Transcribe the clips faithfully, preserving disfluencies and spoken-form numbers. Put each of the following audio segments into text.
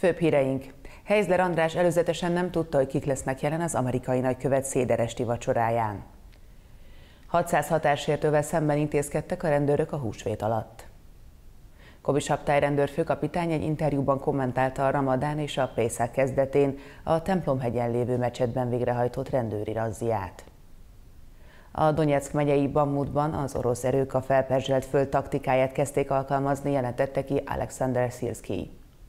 Főbb híreink. Heisler András előzetesen nem tudta, hogy kik lesznek jelen az amerikai nagykövet széderesti vacsoráján. hatszáz határsértővel szemben intézkedtek a rendőrök a húsvét alatt. Kobi Saptály rendőrfőkapitány egy interjúban kommentálta a Ramadán és a Pészák kezdetén a Templomhegyen lévő mecsetben végrehajtott rendőri razziát. A Donyeck megyei Bamutban az orosz erők a felperzselt föld taktikáját kezdték alkalmazni, jelentette ki Alexander Sirski.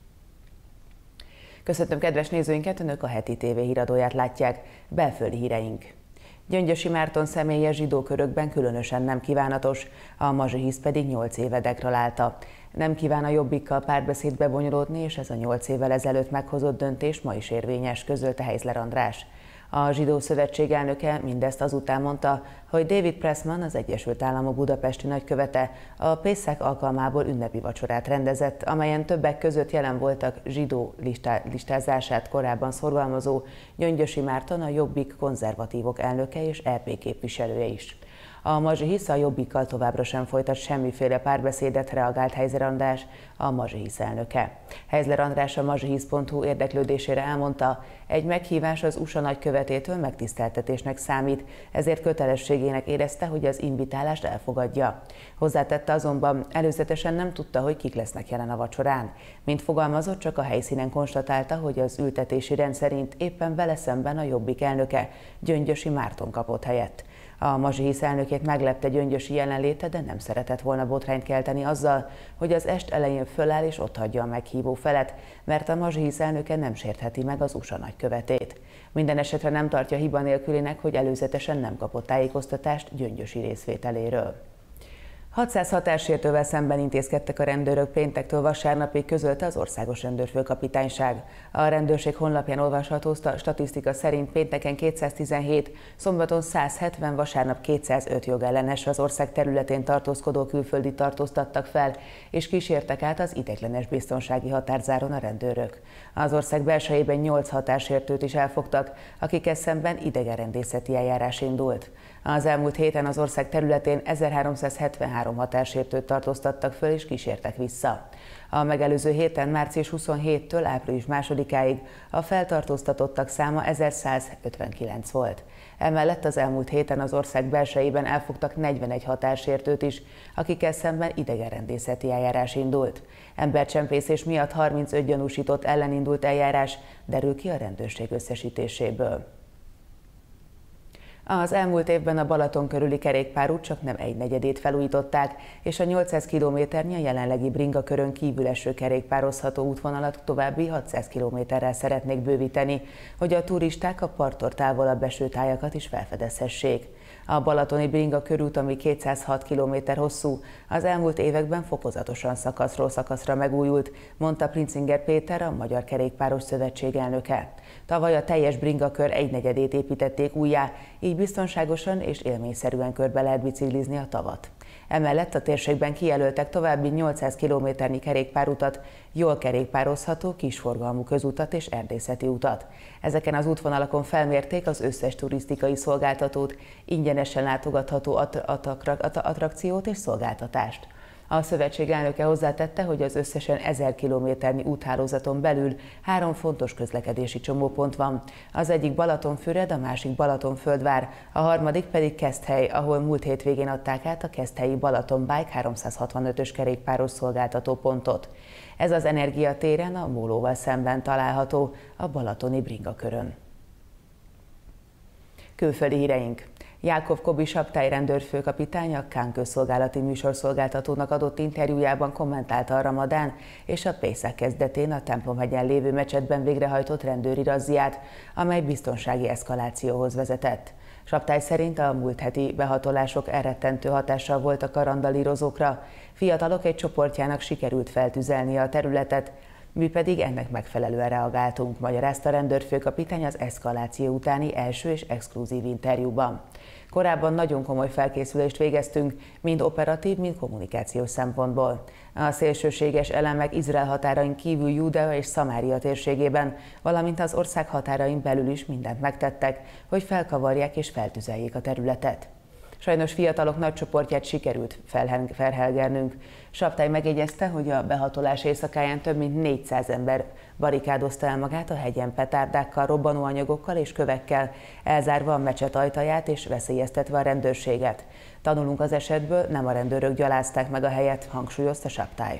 Köszöntöm kedves nézőinket, Önök a Heti té vé híradóját látják. Belföldi híreink. Gyöngyösi Márton személye zsidó körökben különösen nem kívánatos, a mazsihisz pedig nyolc éve degradálta. Nem kíván a Jobbikkal párbeszédbe bonyolódni, és ez a nyolc évvel ezelőtt meghozott döntés ma is érvényes, közölte Heisler András. A Zsidó Szövetség elnöke mindezt azután mondta, hogy David Pressman, az Egyesült Államok budapesti nagykövete a Pészák alkalmából ünnepi vacsorát rendezett, amelyen többek között jelen voltak zsidó listá listázását korábban szorgalmazó Gyöngyösi Márton, a Jobbik konzervatívok elnöke és é pé képviselője is. A mazsihisz a Jobbikkal továbbra sem folytat semmiféle párbeszédet, reagált Heisler András, a mazsihisz elnöke. Heisler András a mazsihisz pont hu érdeklődésére elmondta, egy meghívás az u es á nagykövetétől megtiszteltetésnek számít, ezért kötelességének érezte, hogy az invitálást elfogadja. Hozzátette azonban, előzetesen nem tudta, hogy kik lesznek jelen a vacsorán. Mint fogalmazott, csak a helyszínen konstatálta, hogy az ültetési rend szerint éppen vele szemben a Jobbik elnöke, Gyöngyösi Márton kapott helyet. A mazsihisz elnökét meglepte Gyöngyösi jelenléte, de nem szeretett volna botrányt kelteni azzal, hogy az est elején föláll és otthagyja a meghívó felet, mert a mazsihisz elnöke nem sértheti meg az u es á nagykövetét. Minden esetre nem tartja hiba nélkülinek, hogy előzetesen nem kapott tájékoztatást Gyöngyösi részvételéről. hatszáz határsértővel szemben intézkedtek a rendőrök péntektől vasárnapig, közölte az Országos Rendőrfőkapitányság. A rendőrség honlapján olvasható statisztika szerint pénteken kétszáztizenhét, szombaton száz hetven, vasárnap kétszázöt jogellenes az ország területén tartózkodó külföldi tartóztattak fel, és kísértek át az ideiglenes biztonsági határzáron a rendőrök. Az ország belsejében nyolc határsértőt is elfogtak, akikkel szemben idegenrendészeti eljárás indult. Az elmúlt héten az ország területén ezerháromszázhetvenhárom határsértőt tartóztattak föl és kísértek vissza. A megelőző héten március huszonhétedikétől április másodikáig a feltartóztatottak száma ezerszázötvenkilenc volt. Emellett az elmúlt héten az ország belsejében elfogtak negyvenegy határsértőt is, akikkel szemben idegenrendészeti eljárás indult. Embercsempészés miatt harmincöt gyanúsított ellen indult eljárás, derül ki a rendőrség összesítéséből. Az elmúlt évben a Balaton körüli kerékpárút csak nem egynegyedét felújították, és a nyolcszáz kilométernyi a jelenlegi bringakörön kívül eső kerékpározható útvonalat további hatszáz kilométerrel szeretnék bővíteni, hogy a turisták a parttól távolabb eső tájakat is felfedezhessék. A balatoni bringa körút, ami kétszázhat kilométer hosszú, az elmúlt években fokozatosan szakaszról szakaszra megújult, mondta Princinger Péter, a Magyar Kerékpáros Szövetség elnöke. Tavaly a teljes bringakör egynegyedét építették újjá, így biztonságosan és élményszerűen körbe lehet biciklizni a tavat. Emellett a térségben kijelöltek további nyolcszáz kilométernyi kerékpárutat, jól kerékpározható kisforgalmú közutat és erdészeti utat. Ezeken az útvonalakon felmérték az összes turisztikai szolgáltatót, ingyenesen látogatható attrakciót és szolgáltatást. A szövetség elnöke hozzátette, hogy az összesen ezer kilométernyi úthálózaton belül három fontos közlekedési csomópont van. Az egyik Balatonfüred, a másik Balatonföldvár, a harmadik pedig Keszthely, ahol múlt hétvégén adták át a keszthelyi Balaton Bike háromszázhatvanötös kerékpáros szolgáltató pontot. Ez az energiatéren a Mólóval szemben található, a balatoni bringakörön. Külföldi híreink. Jákov Kobi Saptály rendőrfőkapitány a Kán közszolgálati műsorszolgáltatónak adott interjújában kommentálta a Ramadán és a Pészák kezdetén a Templomhegyen lévő mecsetben végrehajtott rendőri razziát, amely biztonsági eszkalációhoz vezetett. Saptály szerint a múlt heti behatolások elrettentő hatással voltak a randalírozókra, fiatalok egy csoportjának sikerült feltüzelnie a területet, mi pedig ennek megfelelően reagáltunk, magyarázta a rendőrfőkapitány az eszkaláció utáni első és exkluzív interjúban. Korábban nagyon komoly felkészülést végeztünk, mind operatív, mind kommunikációs szempontból. A szélsőséges elemek Izrael határain kívül Júdea és Szamária térségében, valamint az ország határain belül is mindent megtettek, hogy felkavarják és feltüzeljék a területet. Sajnos fiatalok nagy csoportját sikerült felhelgernünk. Saptály megjegyezte, hogy a behatolás éjszakáján több mint négyszáz ember barikádozta el magát a hegyen petárdákkal, robbanóanyagokkal és kövekkel, elzárva a mecset ajtaját és veszélyeztetve a rendőrséget. Tanulunk az esetből, nem a rendőrök gyalázták meg a helyet, hangsúlyozta Saptály.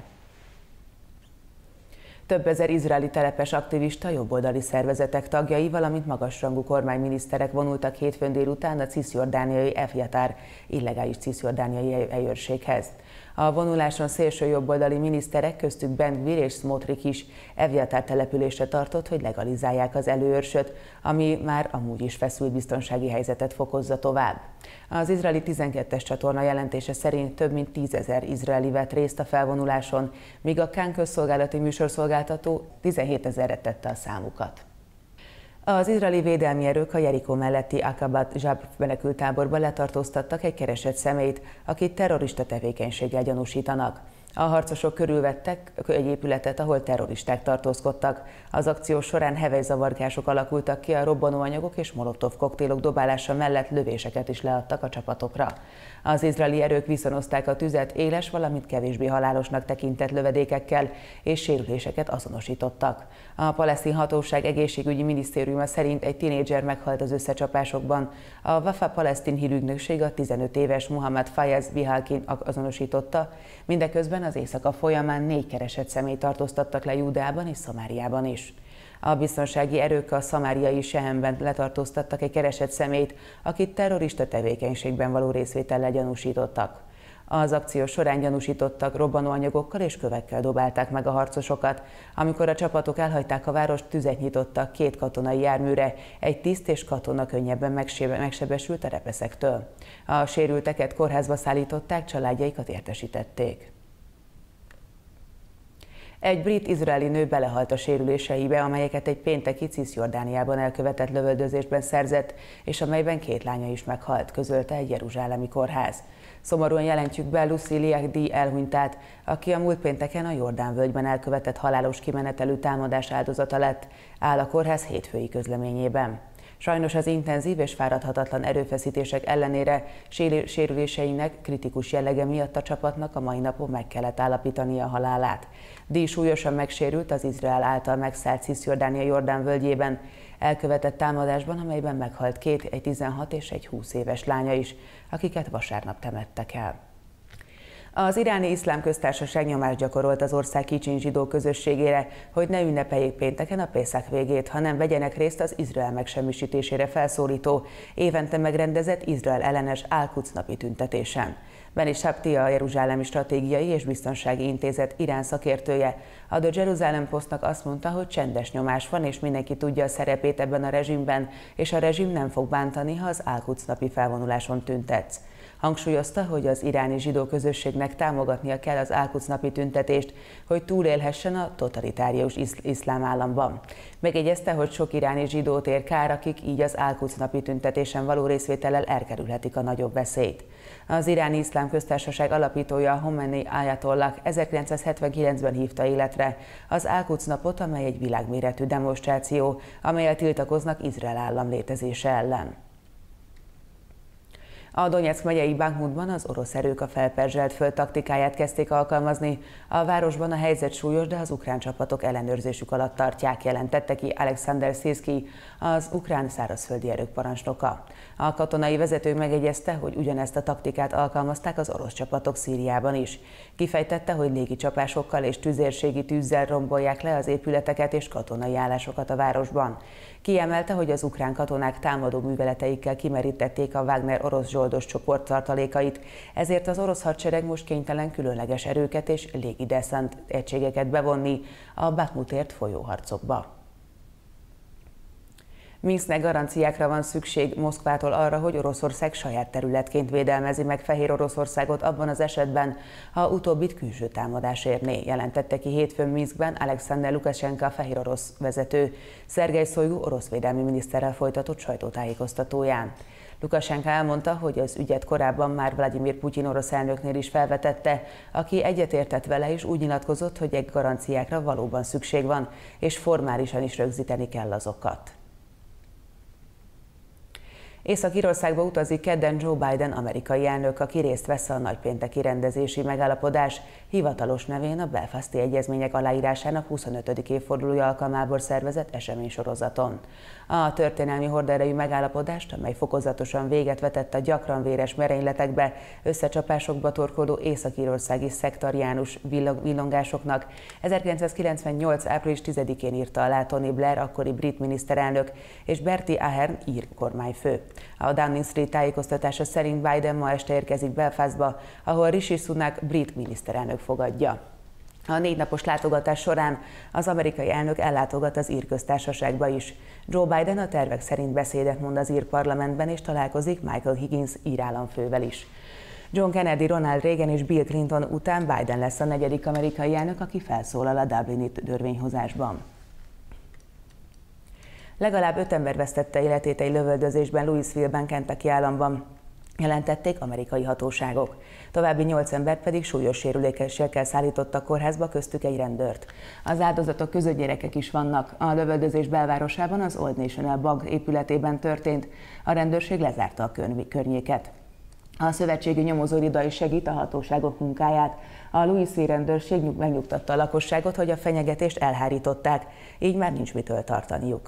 Több ezer izraeli telepes aktivista, jobboldali szervezetek tagjai, valamint magasrangú kormányminiszterek vonultak hétfőn délután a cisjordániai Evjatár illegális cisjordániai helyőrséghez. A vonuláson szélső jobboldali miniszterek, köztük Ben Gvir és Smotrich is Evjatár településre tartott, hogy legalizálják az előőrsöt, ami már amúgy is feszült biztonsági helyzetet fokozza tovább. Az izraeli tizenkettes csatorna jelentése szerint több mint tízezer izraeli vett részt a felvonuláson, míg a Kán közszolgálati műsorszolgáltató tizenhétezerre tette a számukat. Az izraeli védelmi erők a Jerikó melletti Akabat Zsab menekülttáborban letartóztattak egy keresett személyt, akit terrorista tevékenységgel gyanúsítanak. A harcosok körülvettek egy épületet, ahol terroristák tartózkodtak. Az akció során hevelyzavargások alakultak ki, a robbanóanyagok és molotov koktélok dobálása mellett lövéseket is leadtak a csapatokra. Az izraeli erők viszonozták a tüzet éles, valamint kevésbé halálosnak tekintett lövedékekkel és sérüléseket azonosítottak. A palesztin hatóság egészségügyi minisztériuma szerint egy tinédzser meghalt az összecsapásokban. A Wafa palesztin hírügynökség a tizenöt éves Muhammad Fayez Bihalkin azonosította, mindeközben az éjszaka folyamán négy keresett személyt tartóztattak le Júdeában és Szamáriában is. A biztonsági erők a szamáriai Sehemben letartóztattak egy keresett személyt, akit terrorista tevékenységben való részvétellel gyanúsítottak. Az akció során gyanúsítottak robbanóanyagokkal és kövekkel dobálták meg a harcosokat. Amikor a csapatok elhagyták a várost, tüzet nyitottak két katonai járműre, egy tiszt és katona könnyebben megsebesült a repeszektől. A sérülteket kórházba szállították, családjaikat értesítették. Egy brit-izraeli nő belehalt a sérüléseibe, amelyeket egy pénteki Cisjordániában elkövetett lövöldözésben szerzett, és amelyben két lánya is meghalt, közölte egy jeruzsálemi kórház. Szomorúan jelentjük be Lucy Liachdi elhunytát, aki a múlt pénteken a Jordán-völgyben elkövetett halálos kimenetelű támadás áldozata lett, áll a kórház hétfői közleményében. Sajnos az intenzív és fáradhatatlan erőfeszítések ellenére sérüléseinek kritikus jellege miatt a csapatnak a mai napon meg kellett állapítania a halálát. Dee súlyosan megsérült az Izrael által megszállt Cisjordánia Jordán völgyében elkövetett támadásban, amelyben meghalt két, egy tizenhat és egy húsz éves lánya is, akiket vasárnap temettek el. Az iráni iszlám köztársaság nyomást gyakorolt az ország kicsiny zsidó közösségére, hogy ne ünnepeljék pénteken a Pészak végét, hanem vegyenek részt az Izrael megsemmisítésére felszólító, évente megrendezett Izrael ellenes Al-Quds napi tüntetésen. Beni Sapti, a Jeruzsálemi Stratégiai és Biztonsági Intézet Irán szakértője, a The Jerusalem Postnak azt mondta, hogy csendes nyomás van, és mindenki tudja a szerepét ebben a rezsimben, és a rezsim nem fog bántani, ha az Al-Quds napi felvonuláson tüntetsz. Hangsúlyozta, hogy az iráni zsidó közösségnek támogatnia kell az Al-Quds napi tüntetést, hogy túlélhessen a totalitárius iszlám államban. Megjegyezte, hogy sok iráni zsidót ér kár, akik így az Al-Quds napi tüntetésen való részvétellel elkerülhetik a nagyobb veszélyt. Az iráni iszlám köztársaság alapítója Khomeini Ayatollah ezerkilencszázhetvenkilencben hívta életre az Al-Quds napot, amely egy világméretű demonstráció, amellyel tiltakoznak Izrael állam létezése ellen. A Donyeck megyei Bakhmutban az orosz erők a felperzselt föld taktikáját kezdték alkalmazni. A városban a helyzet súlyos, de az ukrán csapatok ellenőrzésük alatt tartják, jelentette ki Alexander Sirski, az ukrán szárazföldi erők parancsnoka. A katonai vezető megjegyezte, hogy ugyanezt a taktikát alkalmazták az orosz csapatok Szíriában is. Kifejtette, hogy légicsapásokkal és tüzérségi tűzzel rombolják le az épületeket és katonai állásokat a városban. Kiemelte, hogy az ukrán katonák támadó műveleteikkel kimerítették a Wagner orosz zsoldos csoport tartalékait, ezért az orosz hadsereg most kénytelen különleges erőket és légideszant egységeket bevonni a Bakhmutért folyó harcokba. Minszknek garanciákra van szükség Moszkvától arra, hogy Oroszország saját területként védelmezi meg Fehér Oroszországot abban az esetben, ha utóbbit külső támadás érné, jelentette ki hétfőn Minszkben Alexander Lukasenka fehér orosz vezető, Szergej Szojgu orosz védelmi miniszterrel folytatott sajtótájékoztatóján. Lukasenka elmondta, hogy az ügyet korábban már Vladimir Putyin orosz elnöknél is felvetette, aki egyetértett vele és úgy nyilatkozott, hogy egy garanciákra valóban szükség van, és formálisan is rögzíteni kell azokat. Észak-Írországba utazik kedden Joe Biden amerikai elnök, aki részt vesz a nagypénteki rendezési megállapodás hivatalos nevén a Belfasti Egyezmények aláírásának huszonötödik évfordulója alkalmából szervezett eseménysorozaton. A történelmi horderejű megállapodást, amely fokozatosan véget vetett a gyakran véres merényletekbe, összecsapásokba torkoló észak-írországi szektariánus villongásoknak ezerkilencszázkilencvennyolc április tizedikén írta alá Tony Blair, akkori brit miniszterelnök, és Bertie Ahern ír kormányfő. A Downing Street tájékoztatása szerint Biden ma este érkezik Belfastba, ahol Rishi Sunak brit miniszterelnök fogadja. A négy napos látogatás során az amerikai elnök ellátogat az Ír Köztársaságba is. Joe Biden a tervek szerint beszédet mond az ír parlamentben, és találkozik Michael Higgins ír államfővel is. John Kennedy, Ronald Reagan és Bill Clinton után Biden lesz a negyedik amerikai elnök, aki felszólal a Dublini törvényhozásban. Legalább öt ember vesztette életét egy lövöldözésben Louisville-ben, Kentucky államban, jelentették amerikai hatóságok. További nyolc embert pedig súlyos sérülésekkel szállítottak kórházba, köztük egy rendőrt. Az áldozatok között gyerekek is vannak. A lövöldözés belvárosában, az Old National Bank épületében történt. A rendőrség lezárta a környéket. A szövetségi nyomozóiroda is segít a hatóságok munkáját. A Louisville rendőrség megnyugtatta a lakosságot, hogy a fenyegetést elhárították, így már nincs mitől tartaniuk.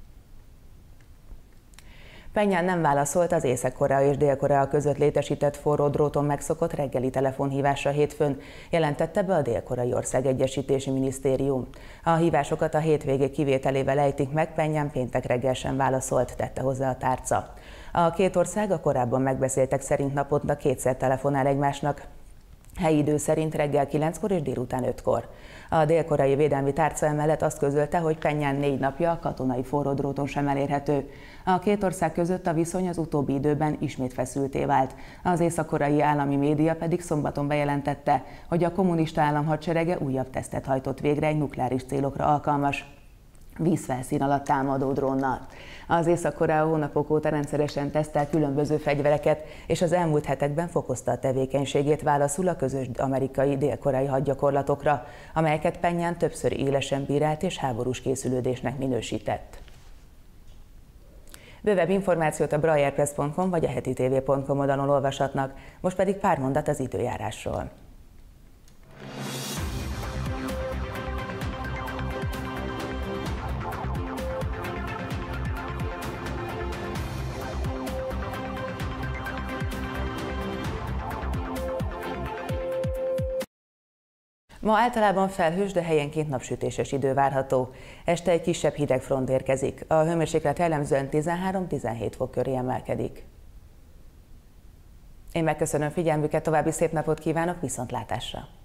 Pjenjang nem válaszolt az Észak-Korea és Dél-Korea között létesített forró dróton megszokott reggeli telefonhívásra hétfőn, jelentette be a Dél-Koreai Országegyesítési Minisztérium. A hívásokat a hétvégé kivételével ejtik meg, Pjenjang péntek reggel sem válaszolt, tette hozzá a tárca. A két ország a korábban megbeszéltek szerint naponta kétszer telefonál egymásnak, helyi idő szerint reggel kilenckor és délután ötkor. A dél-koreai védelmi tárca emellett azt közölte, hogy Pjenjang négy napja a katonai forródróton sem elérhető. A két ország között a viszony az utóbbi időben ismét feszültté vált. Az észak-koreai állami média pedig szombaton bejelentette, hogy a kommunista állam hadserege újabb tesztet hajtott végre egy nukleáris célokra alkalmas vízfelszín alatt támadó drónnal. Az Észak-Korea hónapok óta rendszeresen tesztel különböző fegyvereket, és az elmúlt hetekben fokozta a tevékenységét válaszul a közös amerikai dél-koreai hadgyakorlatokra, amelyeket Pjenjang többször élesen bírált és háborús készülődésnek minősített. Bővebb információt a braillerpress pont com vagy a heti té vé pont com oldalon olvashatnak, most pedig pár mondat az időjárásról. Ma általában felhős, de helyenként napsütéses idő várható. Este egy kisebb hidegfront érkezik. A hőmérséklet jellemzően tizenhárom-tizenhét fok köré emelkedik. Én megköszönöm figyelmüket, további szép napot kívánok, viszontlátásra!